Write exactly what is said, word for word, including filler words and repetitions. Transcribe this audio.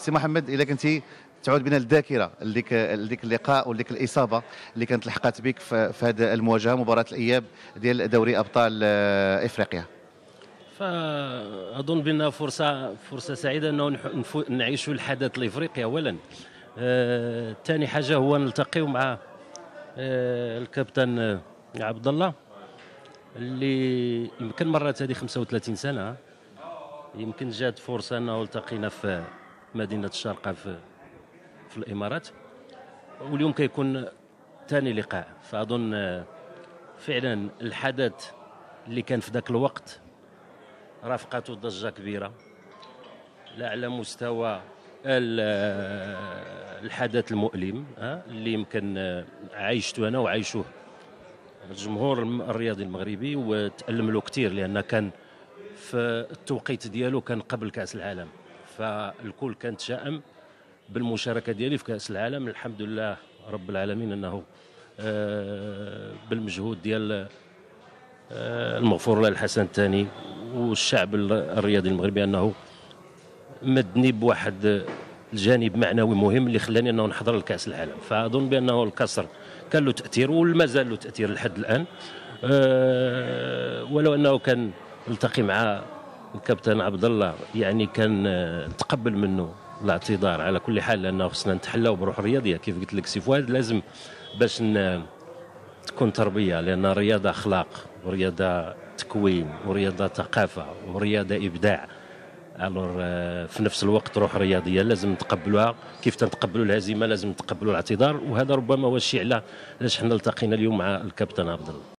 سي محمد الا كنتي تعود بنا للذاكره لديك لديك اللقاء ولديك الاصابه اللي كانت لحقت بك في هذه المواجهه، مباراه الاياب ديال دوري ابطال افريقيا. فاظن بانها فرصه فرصه سعيده انه نعيشوا الحدث الافريقي اولا. ثاني آه، حاجه هو نلتقيو مع آه، الكابتن عبد الله اللي يمكن مرات هذه خمسة وثلاثين سنه، يمكن جات فرصه انه التقينا في مدينه الشارقه في في الامارات، واليوم كيكون ثاني لقاء. فاظن آه، فعلا الحدث اللي كان في ذاك الوقت رافقته ضجه كبيره، لا على مستوى الحدث المؤلم اللي يمكن عايشته انا وعايشه الجمهور الرياضي المغربي، وتألم له كثير لان كان في التوقيت ديالو كان قبل كاس العالم، فالكل كان تشائم بالمشاركه ديالي في كاس العالم. الحمد لله رب العالمين انه بالمجهود ديال المغفور له الحسن الثاني والشعب الرياضي المغربي انه مدني بواحد الجانب معنوي مهم اللي خلاني انه نحضر لكاس العالم. فاظن بانه الكسر كان له تاثير وما زال له تاثير لحد الان، أه ولو انه كان التقي مع الكابتن عبد الله يعني كان تقبل منه الاعتذار على كل حال، لانه خصنا نتحلاو بروح رياضيه كيف قلت لك سي فؤاد، لازم باش تكون تربيه، لان الرياضه اخلاق ورياضه تكوين ورياضه ثقافه ورياضه ابداع. الور في نفس الوقت روح رياضيه لازم نتقبلوها، كيف تنتقبلوا الهزيمه لازم نتقبلوا الاعتذار، وهذا ربما هو الشيء علاش حنا التقينا اليوم مع الكابتن عبد الله.